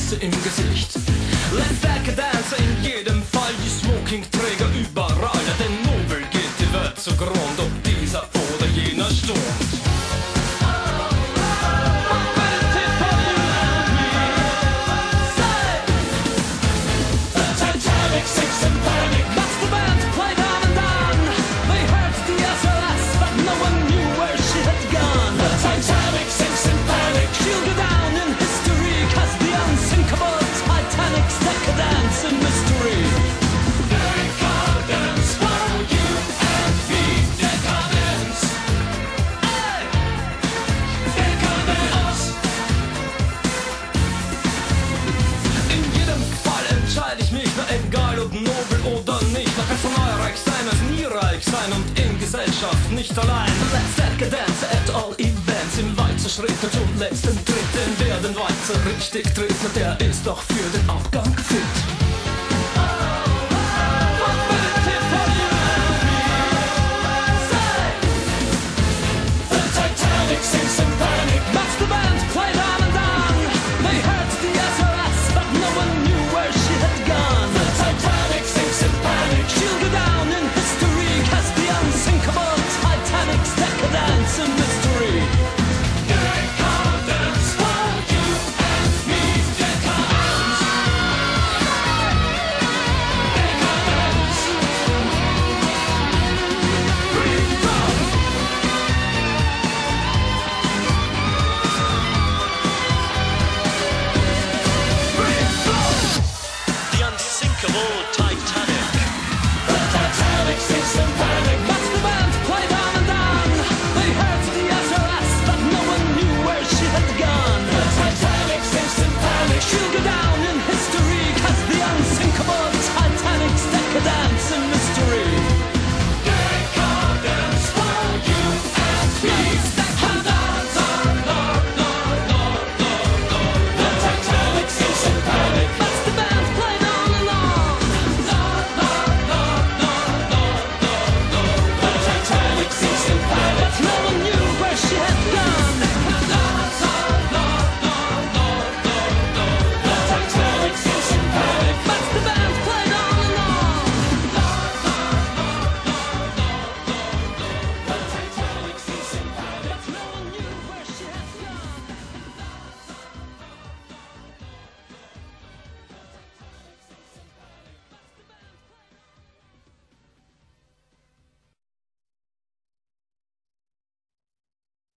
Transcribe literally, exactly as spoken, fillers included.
Witze im Gesicht. Let's Decadence in jedem Fall, die Smoking-Träger überall. Denn nobel geht die Welt zugrund, ob dieser oder jener stürmt. Egal ob nobel oder nicht, man kann von reich sein als nie reich sein und in Gesellschaft nicht allein. Let's Decadence at all events, im Walzer Schritt und schon letzten Tritt, denn wer den Walzer richtig tritt, der ist doch für den Abgang fit.